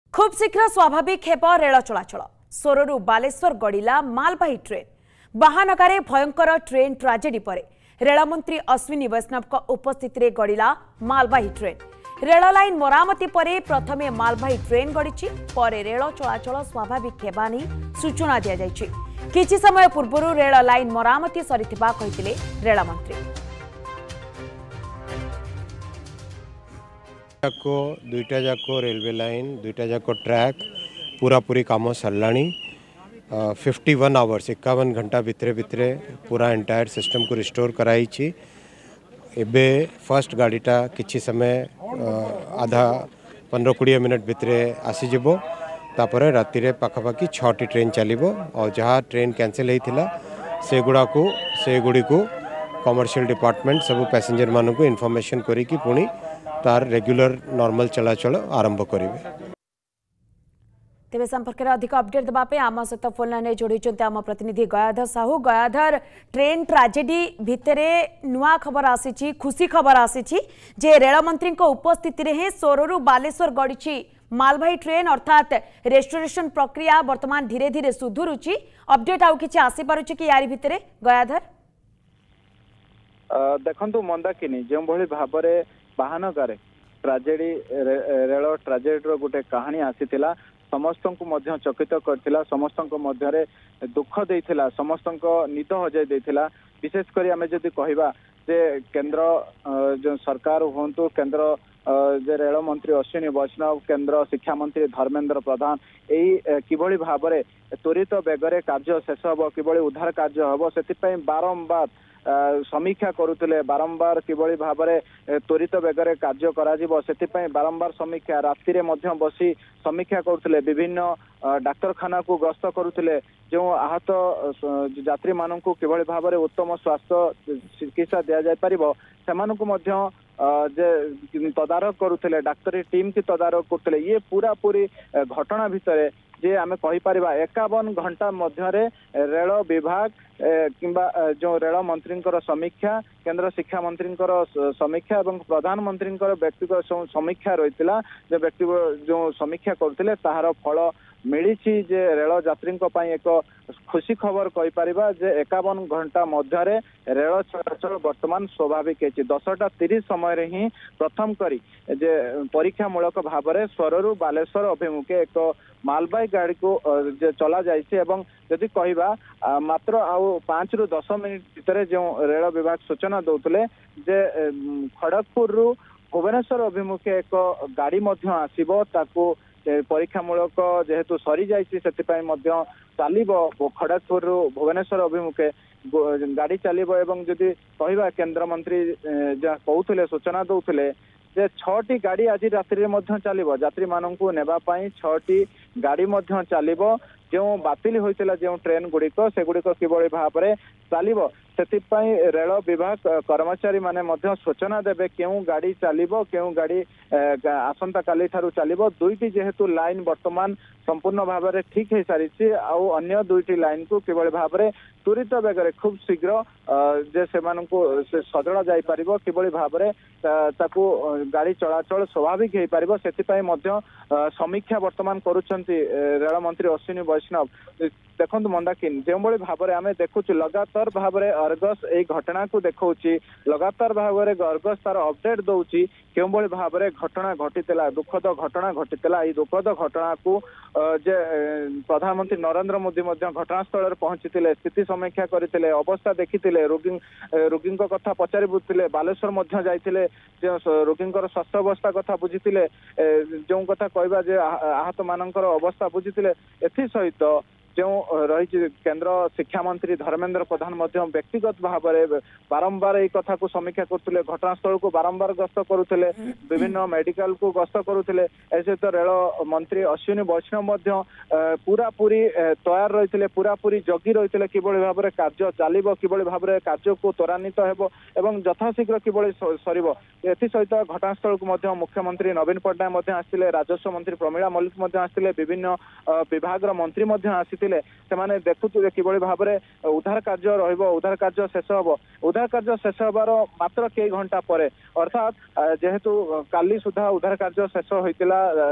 खूब शीघ्र स्वाभाविक हेब रेल चलाचल। सोररू बालेश्वर गड़िला मालवाही ट्रेन। बाहानगारे भयंकर ट्रेन ट्राजेडी पर रेलमंत्री अश्विनी वैष्णव उपस्थिति में गड़िला मालवाही ट्रेन। रेल लाइन मरामती पर प्रथमे मालवाही ट्रेन गड़ी पर रेल चलाचल स्वाभाविक हेबा नहीं सूचना दी जाइछि। किछि समय पूर्व रेल लाइन मरामती सरिथिबा कहिथिले रेलमंत्री। दुईटा जाक रेलवे लाइन दुईटा जाक ट्रैक पूरा पूरी काम सरलाणी। 51 आवर्स 51 घंटा भितरे भितरे पूरा एंटायर सिस्टम को रिस्टोर कराई। एबे फर्स्ट गाड़ीटा किछि समय आधा 15-20 मिनट भितरे आसीजिबो। तापर राति रे पाखापाखि 6टी ट्रेन चलिबो और जहाँ ट्रेन कैंसिल होइथिला से गुड़ी को कमर्शियल डिपार्टमेंट सब पैसेंजर मानू को इनफॉरमेशन करी कि पुणी तार रेगुलर नॉर्मल चलाचल आरंभ करेंगे। तेज संपर्क में अधिक अपडेट देवाई आम सहित फोन लाइन जोड़ी आम प्रतिनिधि गयाधर साहू। गयाधर, ट्रेन ट्राजेडी भितर नुआ खबर आसी, खुशी खबर आसी जे रेलमंत्री उपस्थिति में सोररू बालेश्वर गड़ी मालवाही ट्रेन अर्थात रेस्टोरेशन प्रक्रिया वर्तमान धीरे धीरे सुधुरुची। अपडेट आउ कि आसीपार कि यारी भितर गयाधर? देखु मंदाकिनी जो भाव में बाहानगारे ट्राजेडी रेल ट्राजेडी गोटे कहानी आसीथिला समस्त को मध्य चकित करथिला, समस्त को मध्य दुख देइथिला, समस्त निद हजाई देइथिला। विशेषकर आम जदि कहवा जे केंद्र जो सरकार हूँ केंद्र जे रेल मंत्री अश्विनी वैष्णव, केंद्र शिक्षा मंत्री धर्मेंद्र प्रधान यही किभली भाव में त्वरित बेगरे कार्य शेष हम किभली उद्धार कार्य हम से बारंबार समीक्षा करुले, बारंबार किभली भाव में त्वरित बेगरे कार्य करा बारंबार समीक्षा राति रे मध्य बसी समीक्षा करुले, विभिन्न डाक्तरखाना को गस्त करुले, जो आहत यात्री मानक किभली भाव में उत्तम स्वास्थ्य चिकित्सा दि जाय परिबो सेमानकु मध्य जे तदारक करुले, डाक्तरी टीम की तदारक करते। ये पूरा पूरी घटना भितर जे आमे कहि परिबा 51 घंटा मध्य रेल विभाग किंबा जो रेल मंत्री समीक्षा, केंद्र शिक्षा मंत्री समीक्षा और प्रधानमंत्री व्यक्तिगत समीक्षा रही जो व्यक्ति जो समीक्षा करते ताहार फल मिली जे रेल यात्री एक खुशी खबर कहि परिबा जे 51 घंटा मध्य रेल चलाचल वर्तमान स्वाभाविक है। 10:30 समय ही प्रथम करी जे परीक्षामूलक भाव में स्वररू बालेश्वर अभिमुखे एक मालवाही गाड़ी को चला जाइए। जदि कहवा मात्र आउ 5 ରୁ 10 मिनिट भितर जो रेल विभाग सूचना दौले जे खड़गपुर रु भुवनेश्वर अभिमुखे एक गाड़ी आसीबो ताकू परीक्षामूलक जेहेतु सरी जाइए चलो खड़गपुर रु भुवनेश्वर अभिमुखे गाड़ी चलो। एवं जदि कहवा केंद्र मंत्री कहते सूचना दौले जे 6टी गाड़ी आज रात्रि चलो यात्री मानू नेबाई 6टी गाड़ी चलो जो बातिल होता जो ट्रेन गुड़िक से गुड़िक किभली भाव में चलो से रेल विभाग कर्मचारी माने सूचना देवे क्यों गाड़ी चलो क्यों गाड़ी आसंता काली ठारू चलो। दुईटी जेहेतु लाइन वर्तमान संपूर्ण भाव में ठीक हो सारी आउ अन्य दुईटी लाइन को किभली भाव में त्वरित बेगर खूब शीघ्र जे से सजड़ा जाई परिबो किभली भाव में ताकू गाड़ी चलाचल स्वाभाविक हो पारिबो सेतिपई मध्य समीक्षा वर्तमान करुछंती रेल मंत्री अश्विनी वैष्णव। देखु मंदाकिन जो भाव में आम देखु लगातार भाव में अर्गस यही घटना को देखा लगातार भाव में अर्गस तार अपडेट दौची क्यों भाव में घटना घटीला दुखद घटना घटीला। दुखद घटना को जे प्रधानमंत्री नरेंद्र मोदी घटनास्थल पहुंची स्थिति समीक्षा करते अवस्था देखी रोगी कथा पचारि बुझते बालेश्वर जाइए रोगी स्वास्थ्य अवस्था कथा बुझी जो कथा कहवा जे आहत मानकर अवस्था बुझी एसहित जो रही केंद्र शिक्षा मंत्री धर्मेंद्र प्रधान व्यक्तिगत भाव में बारंबार यही कथा को समीक्षा करते घटनास्थल को बारंबार गस्त करुले, विभिन्न मेडिकल को गस्त करुले। सहित रेल मंत्री अश्विनी वैष्णव पूरा पूरी तैयार रही पूरा पूरी जगी रही किभली भाव में कार्य चलो किभली भाव में कार्य को त्वरान्वित एवं यथाशीघ्र किभली सर एसहित घटनास्थल को मुख्यमंत्री नवीन पट्टनायक आसते, राजस्व मंत्री प्रमीला मल्लिक आसते, विभिन्न विभाग मंत्री आसते से देखुए किभली भाव में उद्धार कार्य उद्धार कार्य शेष हम उद्धार कार्य शेष हबार मात्र कई घंटा पर अर्थात जेहेतु काली सुधा उद्धार कार्य शेष होता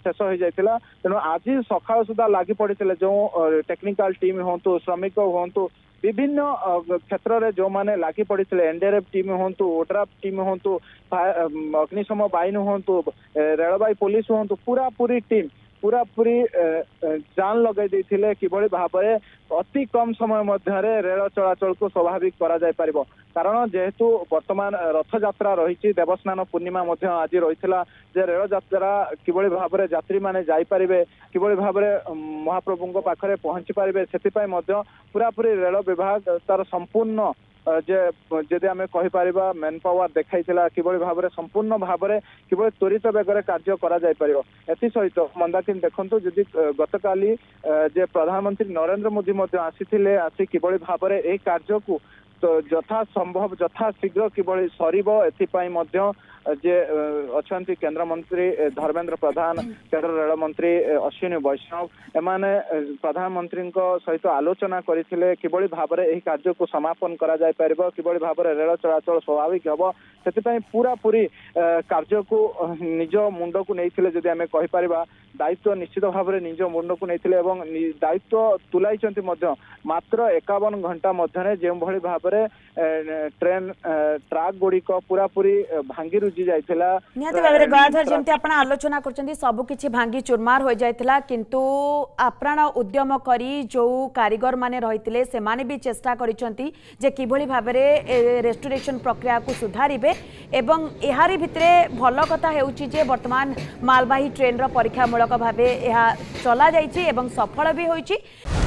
शेष हो जाइतिला तेणु आज सकाळ सुधा लागि पड़िथिले जो टेक्निकल टीम होंतु श्रमिक होंतु विभिन्न क्षेत्र में जो माने लागि पड़िथिले एनडीआरएफ टीम होंतु ओड्राफ टीम होंतु अग्निशम बाहिनी होंतु रेलवे पुलिस होंतु पूरा पूरी टीम पूरा पूरी जान लगे देथिले किभଳି भाबरे अति कम समय मध्य रेल चलाचल को स्वाभाविक करा जाय परिबो कारण जेहेतु वर्तमान रथ यात्रा रही देवस्नान पूर्णिमा आज रही जे रेल यात्रा किभଳି भाबरे यात्री माने जाई परिबे किभଳି भाबरे महाप्रभु पाखरे पहुंची परिबे सेतिपय मध्य पूरा पूरी रेल विभाग तार संपूर्ण जदि आम कहीपर मेन पावर देखाई किभଳି भाव संपूर्ण भाव किभଳି त्वरित बेगर कार्य करा जाय परिबो एथि सहित मंदाकिनी देखंतु जदि गतकाली जे प्रधानमंत्री नरेंद्र मोदी आसीथिले आसी किभଳି भाव ए कार्य को तो यथा संभव यथा शीघ्र किभଳି सरिबो एथिपय मध्य जे अछंती केंद्र मंत्री धर्मेंद्र प्रधान केंद्र रेल मंत्री अश्विनी वैष्णव एमाने प्रधानमंत्री सहित आलोचना करथिले किभଳି भाव एही कार्य को समापन करा जाय परिबो किभଳି भाव रेल चलाचल स्वाभाविक हबो सेतिपय पूरा पूरी कार्य को निज मुंड को नैथिले जदि आमे कहि परिबा दायित्व निश्चित भाव निज मुंड को नैथिले एवं दायित्व तुलाइचंती मध्य मात्र 51 घंटा मध्य जे भଳି भाव ट्रेन ट्रैक गुड़िक पूरा पूरी भांगी रुजी जाइथिला निहाती भाबरे गयाधर जेमती आपण आलोचना करचंदी सब किछि भांगी चुरमार हो जाइथिला किंतु आप्राण उद्यम करी जो कारीगर माने रहिथिले से माने भी चेष्टा करिसंती जे किभଳି भाबरे रेस्टोरेशन प्रक्रिया को सुधारिबे एवं एहारी भितरे भल कथा हेउची जे वर्तमान मालवाही ट्रेन रो परीक्षामूलक भाबे एहा चला जाइछि एवं सफल भी होइछि।